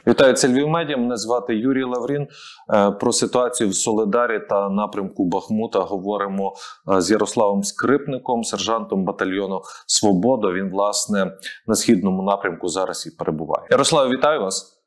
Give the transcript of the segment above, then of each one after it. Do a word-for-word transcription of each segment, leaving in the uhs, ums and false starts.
Вітаю, це Львів Медіа. Мене звати Юрій Лаврін. Про ситуацію в Солидарі та напрямку Бахмута говоримо з Ярославом Скрипником, сержантом батальйону «Свобода». Він, власне, на східному напрямку зараз і перебуває. Ярослав, вітаю вас.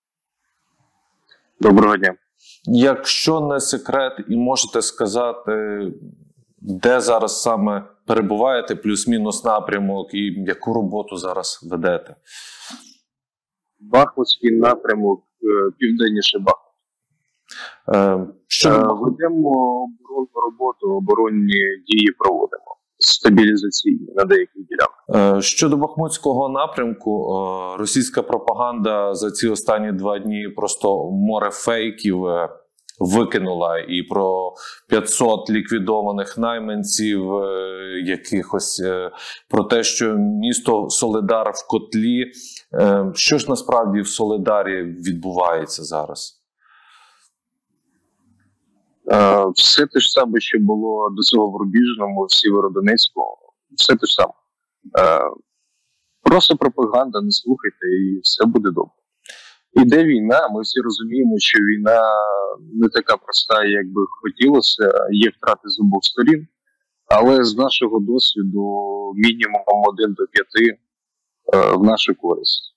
Доброго дня. Якщо не секрет і можете сказати, де зараз саме перебуваєте, плюс-мінус напрямок і яку роботу зараз ведете? Бахмутський напрямок, південніше Бахмут. Що е, ведемо оборонну роботу, оборонні дії проводимо, стабілізаційні на деяких ділянках. Щодо Бахмутського напрямку, російська пропаганда за ці останні два дні просто море фейків викинула і про п'ятсот ліквідованих найманців, якихось, про те, що місто Солидар в котлі. Що ж насправді в Солидарі відбувається зараз? Все те ж саме, що було до цього в Рубіжному, в Сєвєродонецьку. Все те ж саме. Просто пропаганда, не слухайте, і все буде добре. Іде війна, ми всі розуміємо, що війна не така проста, як би хотілося, є втрати з обох сторін, але з нашого досвіду мінімум один до п'яти в нашу користь.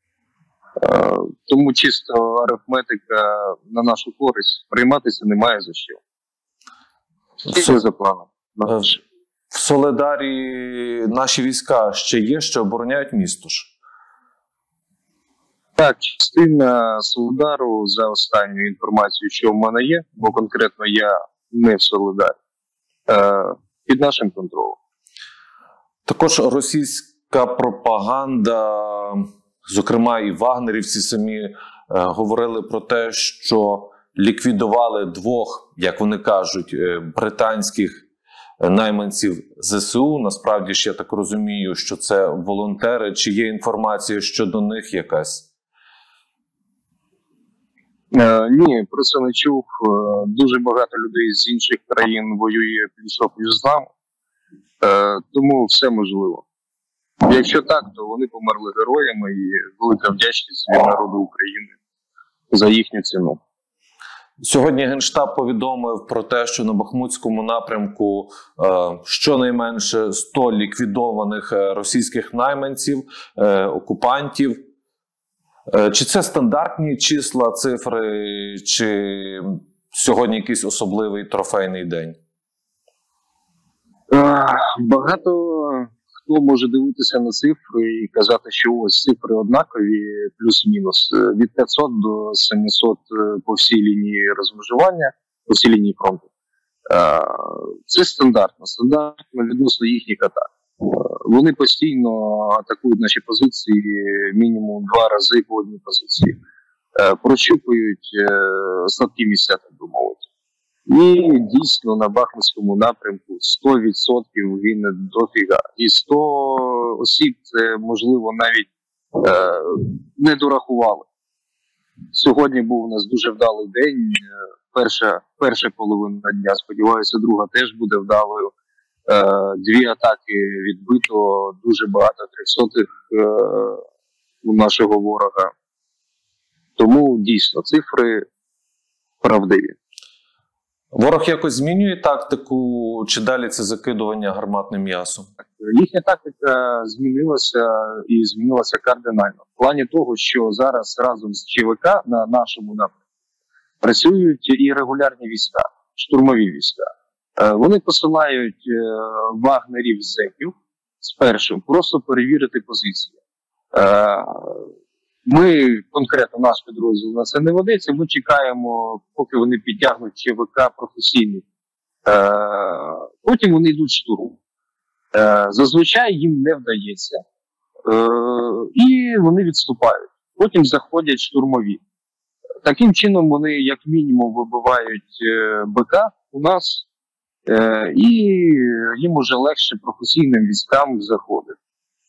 Тому чисто арифметика на нашу користь, прийматися немає за що. Все за планом. В Солидарі наші війська ще є, що обороняють місто ж? Так, частина Солидару, за останньою інформацією, що в мене є, бо конкретно я не в Солидарі, під нашим контролем. Також російська пропаганда, зокрема і вагнерівці самі, говорили про те, що ліквідували двох, як вони кажуть, британських найманців ЗСУ. Насправді ж, я так розумію, що це волонтери. Чи є інформація щодо них якась? Е, ні, про це не чув. Дуже багато людей з інших країн воює плюс-оплюс з нами. Е, тому все можливо. Якщо так, то вони померли героями, і велика вдячність від народу України за їхню ціну. Сьогодні Генштаб повідомив про те, що на Бахмутському напрямку е, щонайменше сто ліквідованих російських найманців, е, окупантів. Е, чи це стандартні числа, цифри, чи сьогодні якийсь особливий трофейний день? Е, багато хто може дивитися на цифри і казати, що ось цифри однакові, плюс-мінус, від п'ятсот до сімсот по всій лінії розмежування, по всій лінії фронту. Це стандартно, стандартно відносно їхніх атак. Вони постійно атакують наші позиції мінімум два рази по одній позиції. Прощупують слабкі місця, так би мовити. І дійсно на Бахмутському напрямку сто відсотків гине дофіга. І сто осіб це, можливо, навіть е, не дорахували. Сьогодні був у нас дуже вдалий день. Перша, перша половина дня, сподіваюся, друга теж буде вдалою. Е, дві атаки відбито, дуже багато трьохсотих е, у нашого ворога. Тому дійсно цифри правдиві. Ворог якось змінює тактику, чи далі це закидування гарматним м'ясом? Їхня тактика змінилася і змінилася кардинально. В плані того, що зараз разом з ЧВК на нашому напрямку працюють і регулярні війська, штурмові війська. Вони посилають вагнерів зеків спершу просто перевірити позиції. Ми, конкретно наш підрозділ на це не ведеться, ми чекаємо, поки вони підтягнуть ЧВК професійних. Е, потім вони йдуть в штурм. Е, зазвичай їм не вдається. Е, і вони відступають. Потім заходять штурмові. Таким чином вони, як мінімум, вибивають е, БК у нас, е, і їм уже легше професійним військам заходити.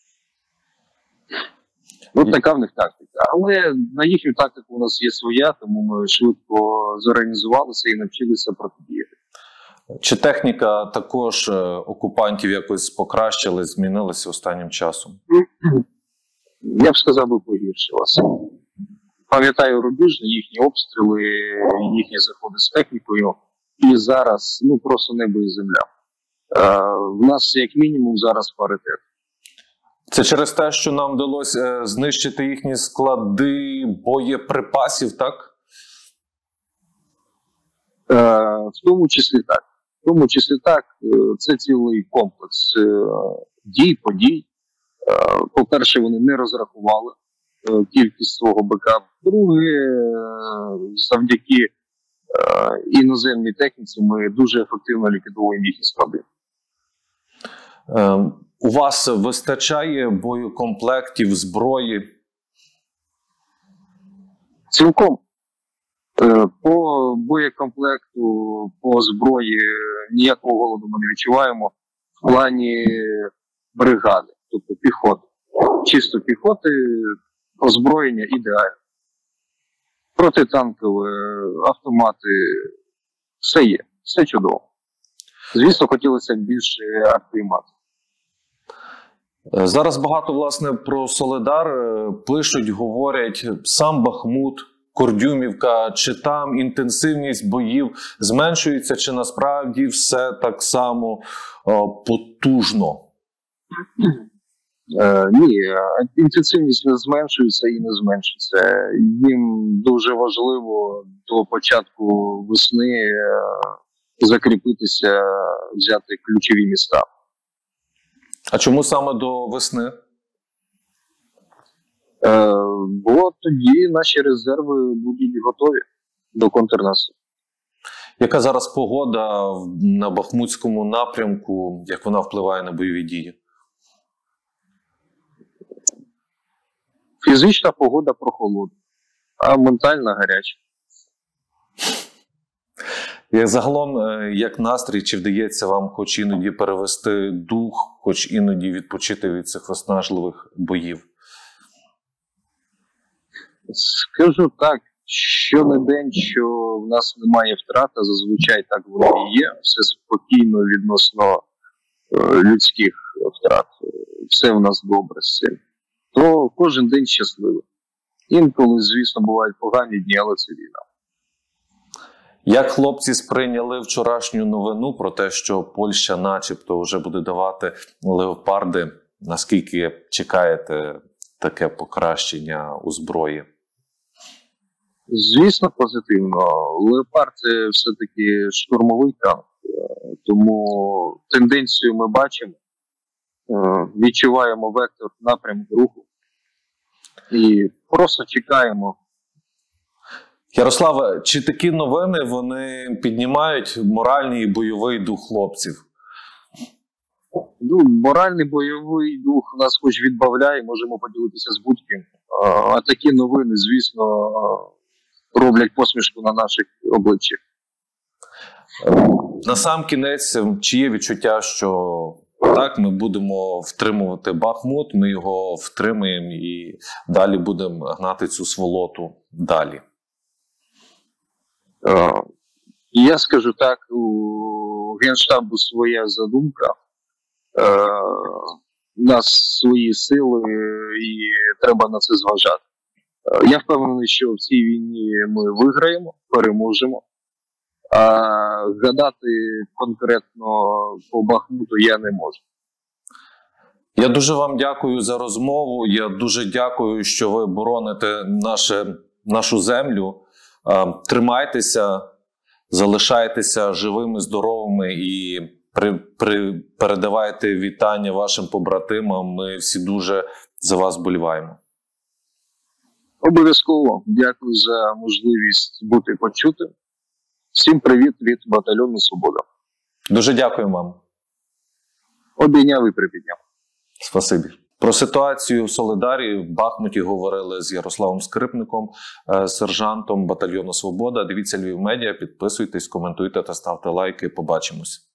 Ось така в них тактика. Але на їхню тактику у нас є своя, тому ми швидко зорганізувалися і навчилися протидіяти. Чи техніка також окупантів якось покращила, змінилася останнім часом? Я б сказав, би погіршилася. пам'ятаю Рубіжний, їхні обстріли, їхні заходи з технікою. І зараз ну просто небо і земля. В нас як мінімум зараз паритет. Це через те, що нам вдалося знищити їхні склади боєприпасів, так? В тому числі так. В тому числі так. Це цілий комплекс дій, подій. По-перше, вони не розрахували кількість свого БК. Друге, завдяки іноземній техніці ми дуже ефективно ліквідовуємо їхні склади. У вас вистачає боєкомплектів, зброї? Цілком. По боєкомплекту, по зброї ніякого голоду ми не відчуваємо в плані бригади, тобто піхоти. Чисто піхоти, озброєння ідеальне. Протитанкове, автомати, все є, все чудово. Звісно, хотілося б більше арти мати. Зараз багато, власне, про Солидар пишуть, говорять, сам Бахмут, Курдюмівка, чи там інтенсивність боїв зменшується, чи насправді все так само о, потужно? Е, ні, інтенсивність не зменшується і не зменшиться. Їм дуже важливо до початку весни е, закріпитися, взяти ключові міста. А чому саме до весни? Е, бо тоді наші резерви будуть готові до контрнаступу. Яка зараз погода на Бахмутському напрямку, як вона впливає на бойові дії? Фізична погода прохолодна, а ментальна гаряча. Як загалом, як настрій, чи вдається вам хоч іноді перевести дух, хоч іноді відпочити від цих виснажливих боїв? Скажу так, що не день, що в нас немає втрат, а зазвичай так воно і є. Все спокійно відносно е, людських втрат. Все в нас добре з цим. То кожен день щасливий. Інколи, звісно, бувають погані дні, але це війна. Як хлопці сприйняли вчорашню новину про те, що Польща начебто вже буде давати леопарди? Наскільки чекаєте таке покращення у зброї? Звісно, позитивно. Леопард – це все-таки штурмовий танк. Тому тенденцію ми бачимо, відчуваємо вектор, напрямок руху і просто чекаємо. Ярославе, чи такі новини, вони піднімають моральний і бойовий дух хлопців? Ну, моральний бойовий дух нас хоч відбавляє, можемо поділитися з будь-ким. А такі новини, звісно, роблять посмішку на наших обличчях. Насамкінець, чи є відчуття, що так, ми будемо втримувати Бахмут, ми його втримаємо і далі будемо гнати цю сволоту далі? Я скажу так, у Генштабу своя задумка, у нас свої сили і треба на це зважати. Я впевнений, що в цій війні ми виграємо, переможемо. А гадати конкретно по Бахмуту я не можу. Я дуже вам дякую за розмову. Я дуже дякую, що ви бороните наше, нашу землю. Тримайтеся, залишайтеся живими, здоровими і при, при, передавайте вітання вашим побратимам. Ми всі дуже за вас вболіваємо. Обов'язково. Дякую за можливість бути почутим. Всім привіт від батальйону «Свобода». Дуже дякую вам. Обійняв і припідняв. Спасибі. Про ситуацію в Солидарі, в Бахмуті говорили з Ярославом Скрипником, сержантом батальйону «Свобода». Дивіться Львів Медіа, підписуйтесь, коментуйте та ставте лайки. Побачимось.